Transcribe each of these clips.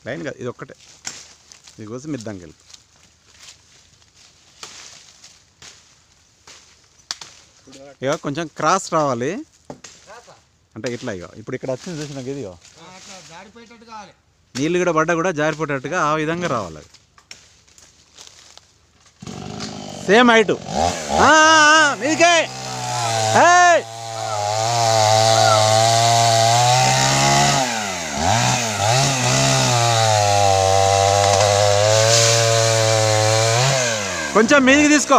Line కాదు, ఇది ఒక్కటే. ఇది కోసం మిద్దాంకి వెళ్ళి ఇక కొంచెం క్రాస్ రావాలి అంటే ఇట్లా. ఇక ఇప్పుడు ఇక్కడ వచ్చింది చూసిన ఇది నీళ్ళు కూడా పడ్డా కూడా జారిపోయేటట్టుగా ఆ విధంగా రావాలి. అది సేమ్ హైటు మీకే. కొంచెం మీదికి తీసుకో.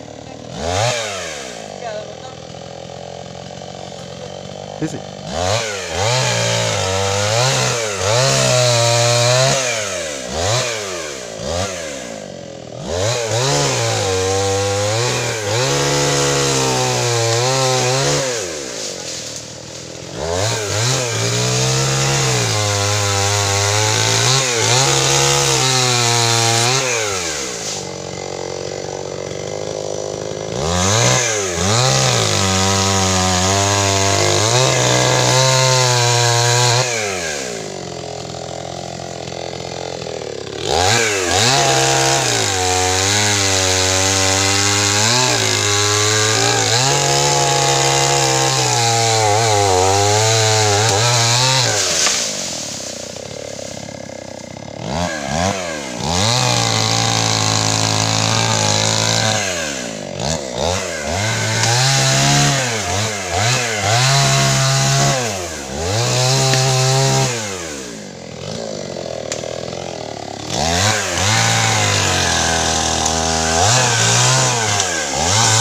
తీసి